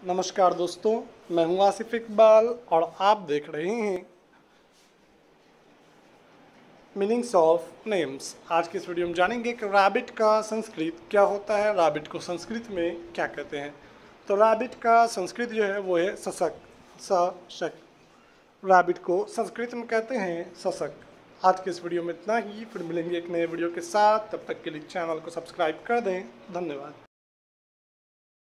नमस्कार दोस्तों, मैं हूं आसिफ इकबाल और आप देख रहे हैं मीनिंग्स ऑफ नेम्स। आज के इस वीडियो में जानेंगे कि रैबिट का संस्कृत क्या होता है, रैबिट को संस्कृत में क्या कहते हैं। तो रैबिट का संस्कृत जो है वो है सशक, सशक। रैबिट को संस्कृत में कहते हैं सशक। आज के इस वीडियो में इतना ही, फिर मिलेंगे एक नए वीडियो के साथ। तब तक के लिए चैनल को सब्सक्राइब कर दें। धन्यवाद।